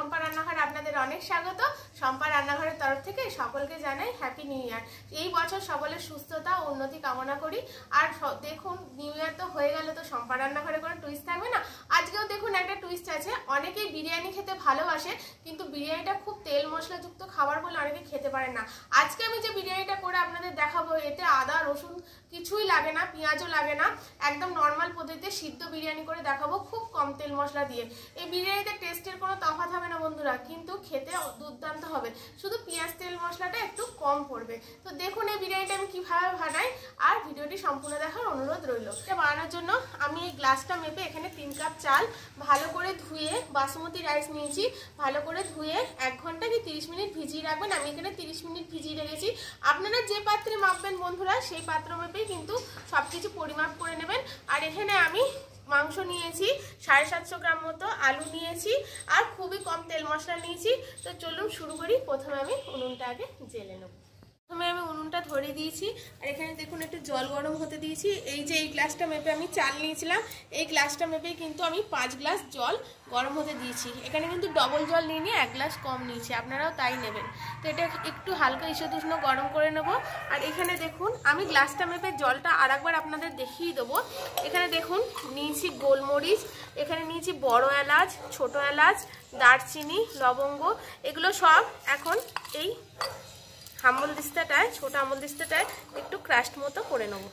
শম্পা রান্নাঘরে আপনাদের অনেক স্বাগত। শম্পা রান্নাঘরের তরফ থেকে সকলকে জানাই হ্যাপি নিউ ইয়ার। এই বছর সকলের সুস্থতা ও উন্নতি কামনা করি। আর দেখুন, নিউ ইয়ার তো হয়ে গেল, তো শম্পা রান্নাঘরে কোনো টুইস্ট থাকবে না। আজকেও দেখুন একটা টুইস্ট আছে। অনেকেই বিরিয়ানি খেতে ভালোবাসে, কিন্তু বিরিয়ানিটা খুব তেল মশলাযুক্ত খাবার বলে অনেকে খেতে পারে না। আজকে আমি যে বিরিয়ানিটা করে আপনাদের দেখাবো, এতে আদা রসুন কিছুই লাগে না, পেঁয়াজও লাগে না, একদম নর্মাল পদ্ধতিতে সিদ্ধ বিরিয়ানি করে দেখাবো, খুব কম তেল মশলা দিয়ে। এই বিরিয়ানিতে টেস্টের কোনো তফাৎ হবে না বন্ধুরা, কিন্তু খেতে দুর্দান্ত হবে, শুধু পেঁয়াজ তেল মশলাটা একটু কম পড়বে। তো দেখুন এই বিরিয়ানিটা আমি কিভাবে বানাই, আর ভিডিওটি সম্পূর্ণ দেখার অনুরোধ রইল। এটা বানানোর জন্য আমি এই গ্লাসটা মেপে এখানে 3 কাপ চাল ভালো করে ধুয়ে, বাসমতি রাইস নিয়েছি, ভালো করে ধুয়ে 1 ঘন্টা কি 30 মিনিট ভিজিয়ে রাখবেন। আমি এখানে 30 মিনিট ভিজিয়ে রেখেছি। আপনারা যে পাত্রে মাপবেন বন্ধুরা, সেই পাত্র মেপেই কিন্তু সবকিছু পরিমাপ করে নেবেন। আর এখানে আমি মাংস নিয়েছি 750 গ্রাম মতো, আলু নিয়েছি, আর খুবই কম তেল মশলা নিয়েছি। তো চলুন শুরু করি। প্রথমে আমি উনুনটা আগে জ্বেলে নেব। প্রথমে আমি উনুনটা ধরিয়ে দিয়েছি, আর এখানে দেখুন একটু জল গরম হতে দিয়েছি। এই যে এই গ্লাসটা মেপে আমি চাল নিয়েছিলাম, এই গ্লাসটা মেপে কিন্তু আমি 5 গ্লাস জল গরম হতে দিয়েছি। এখানে কিন্তু ডবল জল নিয়ে 1 গ্লাস কম নিয়েছি, আপনারাও তাই নেবেন। তো এটা একটু হালকা ঈষদুষ্ণ গরম করে নেব। আর এখানে দেখুন আমি গ্লাসটা মেপে জলটা আরেকবার আপনাদের দেখিয়ে দেবো। এখানে দেখুন নিয়েছি গোলমরিচ, এখানে নিয়েছি বড় এলাচ, ছোট এলাচ, দারচিনি, লবঙ্গ, এগুলো সব এখন এই আমুল দিস্তাটায়, ছোট আমুল দিস্তাটায় একটু ক্রাস্ট মতো করে নেব।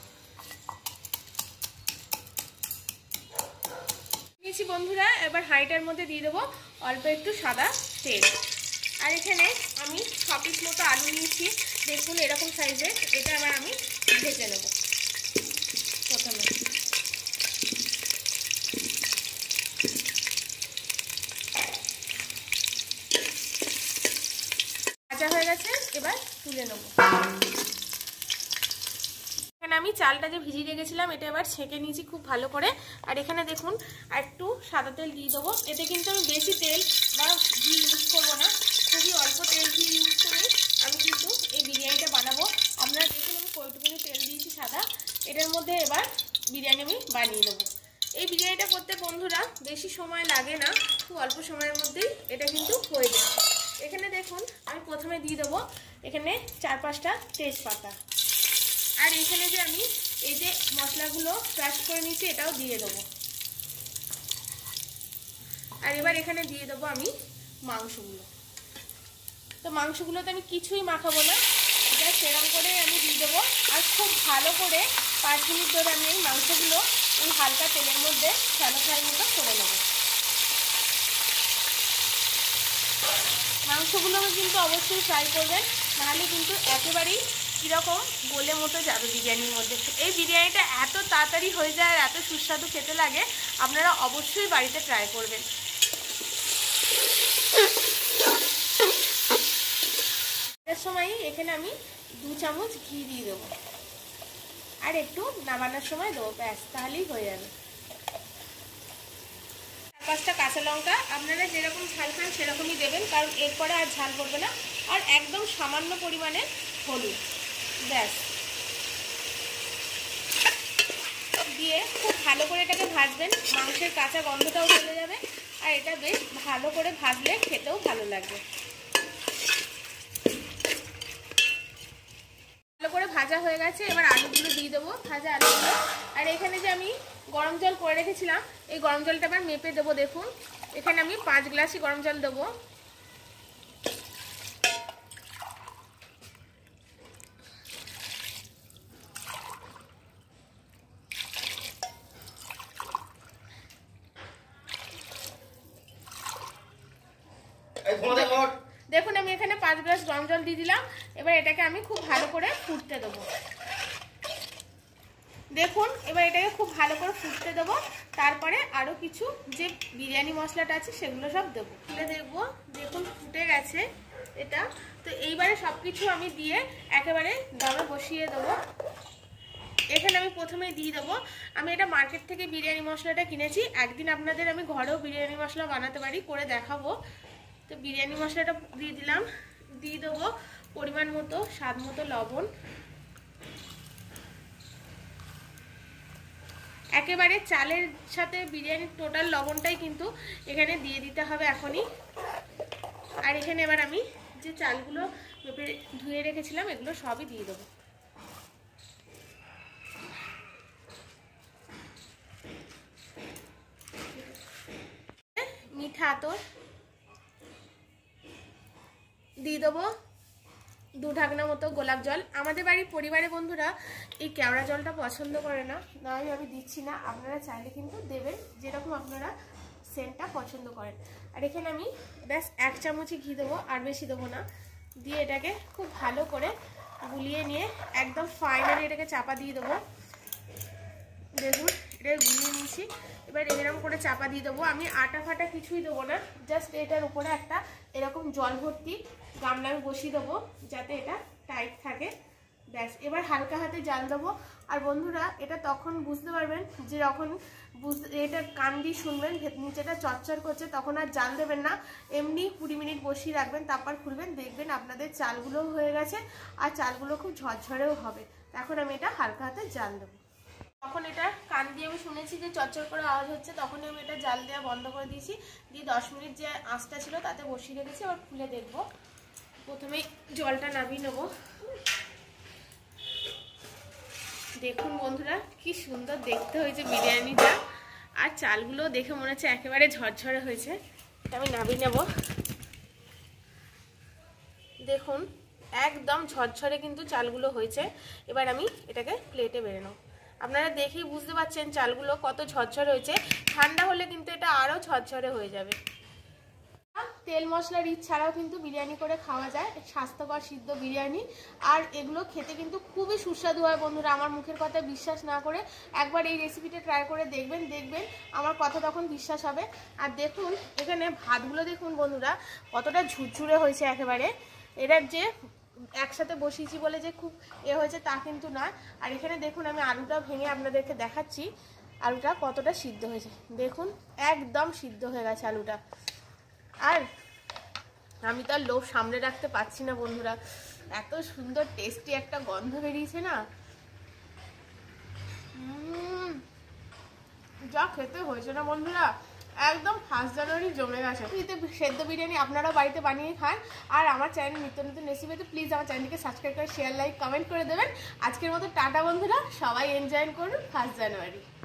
নিয়েছি বন্ধুরা, এবার হাঁড়িটার মধ্যে দিয়ে দেবো অল্প একটু সাদা তেল। আর এখানে আমি 6 পিস মতো আলু নিয়েছি, দেখুন এরকম সাইজের। এটা আবার আমি ভেজে নেব। প্রথমে ভাজা হয়ে গেছে, এবার তুলে নেব। এখানে আমি চালটা যে ভিজিয়ে রেখেছিলাম, এটা এবার ছেঁকে নিয়েছি খুব ভালো করে। আর এখানে দেখুন একটু সাদা তেল দিয়ে দেবো। এতে কিন্তু আমি বেশি তেল বা ঘি ইউজ করবো না, খুবই অল্প তেল ঘি ইউজ করে আমি কিন্তু এই বিরিয়ানিটা বানাবো। আপনারা দেখুন আমি কতটুকুনি তেল দিয়েছি সাদা। এটার মধ্যে এবার বিরিয়ানি আমি বানিয়ে নেবো। এই বিরিয়ানিটা করতে বন্ধুরা বেশি সময় লাগে না, খুব অল্প সময়ের মধ্যেই এটা কিন্তু হয়ে যায়। এখানে দেখুন আমি প্রথমে দিয়ে দেবো এখানে 4-5টা তেজপাতা। আর এখানে যে আমি এই যে মশলাগুলো ক্রাশ করে নিয়েছি, এটাও দিয়ে দেবো। আর এবার এখানে দিয়ে দেবো আমি মাংসগুলো। তো মাংসগুলোতে আমি কিছুই মাখাবো না, এটা সেরকম করে আমি দিয়ে দেবো। আর খুব ভালো করে 5 মিনিট ধরে আমি এই মাংসগুলো এই হালকা তেলের মধ্যে ফ্রাই মতো করে নেব। মাংসগুলো কিন্তু অবশ্যই ফ্রাই করবেন, নাহলে কিন্তু একেবারেই কীরকম গোলে মতো যাবে বিরিয়ানির মধ্যে। এই বিরিয়ানিটা এত তাড়াতাড়ি হয়ে যায় আর এত সুস্বাদু খেতে লাগে, আপনারা অবশ্যই বাড়িতে ট্রাই করবেন। এর সময় এখানে আমি 2 চামচ ঘি দিয়ে দেবো, আর একটু নামানোর সময় দেবো, ব্যাস তাহলেই হয়ে যাবে। 4-5টা কাঁচা লঙ্কা, আপনারা যেরকম ঝাল খান সেরকমই দেবেন, কারণ এরপরে আর ঝাল পড়বে না। আর একদম সামান্য পরিমাণে হলুদ, ব্যাস দিয়ে খুব ভালো করে এটাকে ভাজবেন। মাংসের কাঁচা গন্ধটাও চলে যাবে, আর এটা বেশ ভালো করে ভাজলে খেতেও ভালো লাগবে। ভালো করে ভাজা হয়ে গেছে, এবার আলুগুলো দিয়ে দেবো, ভাজা আলুগুলো। আর এখানে যে আমি গরম জল করে রেখেছিলাম, এই গরম জলটা আবার মেপে দেবো। দেখুন এখানে আমি 5 গ্লাসই গরম জল দেবো। দেখুন আমি এখানে 5 গ্লাস গরম জল দিয়ে দিলাম। এবার এটাকে আমি খুব ভালো করে ফুটতে দেবো। দেখুন এবার এটাকে খুব ভালো করে ফুটতে দেবো। তারপরে আরও কিছু যে বিরিয়ানি মশলাটা আছে সেগুলো সব দেবো। তুলে দেখবো, দেখুন ফুটে গেছে এটা। তো এইবারে সব কিছু আমি দিয়ে একেবারে দমে বসিয়ে দেবো। এখানে আমি প্রথমে দিয়ে দেবো, আমি এটা মার্কেট থেকে বিরিয়ানি মশলাটা কিনেছি। একদিন আপনাদের আমি ঘরেও বিরিয়ানি মশলা বানাতে পারি, করে দেখাবো। তো বিরিয়ানি মশলাটা দিয়ে দিলাম, দিয়ে দেবো পরিমাণ মতো স্বাদ মতো লবণ। একেবারে চালের সাথে বিরিয়ানির টোটাল লবণটাই কিন্তু এখানে দিয়ে দিতে হবে এখনই। আর এখানে এবার আমি যে চালগুলো ধুয়ে রেখেছিলাম এগুলো সবই দিয়ে দেবো। মিঠা আতর দিয়ে দেবো 2 ঢাকনা মতো গোলাপ জল। আমাদের বাড়ির পরিবারের বন্ধুরা এই কেওড়া জলটা পছন্দ করে না, আমি দিচ্ছি না, আপনারা চাইলে কিন্তু দেবেন যেরকম আপনারা সেন্টটা পছন্দ করেন। আর এখানে আমি ব্যাস 1 চামচই ঘি দেবো, আর বেশি দেবো না। দিয়ে এটাকে খুব ভালো করে গুলিয়ে নিয়ে একদম ফাইনালি এটাকে চাপা দিয়ে দেবো। দেখুন এটা গুলিয়ে নিয়েছি। এবার এরকম করে চাপা দিয়ে দেবো। আমি আটা ফাটা কিছুই দেবো না, জাস্ট এটার উপরে একটা এরকম জল ভর্তি গামলা আমি বসিয়ে দেবো যাতে এটা টাইট থাকে। ব্যাস এবার হালকা হাতে জাল দেবো। আর বন্ধুরা এটা তখন বুঝতে পারবেন যে যখন এটা কান দিয়ে শুনবেন নিচেটা চচ্চর করছে, তখন আর জাল দেবেন না, এমনি 20 মিনিট বসিয়ে রাখবেন, তারপর খুলবেন, দেখবেন আপনাদের চালগুলোও হয়ে গেছে আর চালগুলো খুব ঝরঝরেও হবে। এখন আমি এটা হালকা হাতে জাল দেবো। তখন এটা কান দিয়ে আমি শুনেছি যে চচ্চর করে আওয়াজ হচ্ছে, তখনই আমি এটা জাল দেওয়া বন্ধ করে দিয়েছি। দিয়ে 10 মিনিট যে আঁচটা ছিল তাতে বসিয়ে রেখেছি। আবার খুলে দেখবো। প্রথমে জলটা নামিয়ে নেবো। দেখুন বন্ধুরা কি সুন্দর দেখতে হয়েছে বিরিয়ানিটা, আর চালগুলো দেখে মনে হচ্ছে একেবারে ঝরঝরে হয়েছে। আমি নামিয়ে নেব। দেখুন একদম ঝরঝরে কিন্তু চালগুলো হয়েছে। এবার আমি এটাকে প্লেটে বেড়ে নেব। আপনারা দেখেই বুঝতে পারছেন চালগুলো কত ঝরঝরে হয়েছে। ঠান্ডা হলে কিন্তু এটা আরও ঝরঝরে হয়ে যাবে। তেল মশলা রিচ ছাড়াও কিন্তু বিরিয়ানি করে খাওয়া যায়, স্বাস্থ্যকর সিদ্ধ বিরিয়ানি। আর এগুলো খেতে কিন্তু খুবই সুস্বাদু হয় বন্ধুরা। আমার মুখের কথা বিশ্বাস না করে একবার এই রেসিপিটা ট্রাই করে দেখবেন, দেখবেন আমার কথা তখন বিশ্বাস হবে। আর দেখুন এখানে ভাতগুলো দেখুন বন্ধুরা কতটা ঝুরঝুরে হয়েছে একেবারে। এটার যে একসাথে বসিয়েছি বলে যে খুব হয়েছে তা কিন্তু নয়। আর এখানে দেখুন আমি আলুটা ভেঙে আপনাদেরকে দেখাচ্ছি আলুটা কতটা সিদ্ধ হয়েছে। দেখুন একদম সিদ্ধ হয়ে গেছে আলুটা। আর আমি তো আর লোভ সামনে রাখতে পারছি না বন্ধুরা, এত সুন্দর টেস্টি একটা গন্ধ বেরিয়েছে না, যা খেতে হয়েছে না বন্ধুরা, একদম 1 জানুয়ারি জমে গেছে। সেদ্ধ বিরিয়ানি আপনারাও বাড়িতে বানিয়ে খান। আর আমার চ্যানেল নিত্য নতুন রেসিপিতে প্লিজ আমার চ্যানেলকে সাবস্ক্রাইব করে শেয়ার লাইক কমেন্ট করে দেবেন। আজকের মতো টাটা বন্ধুরা, সবাই এনজয় করুন 1 জানুয়ারি।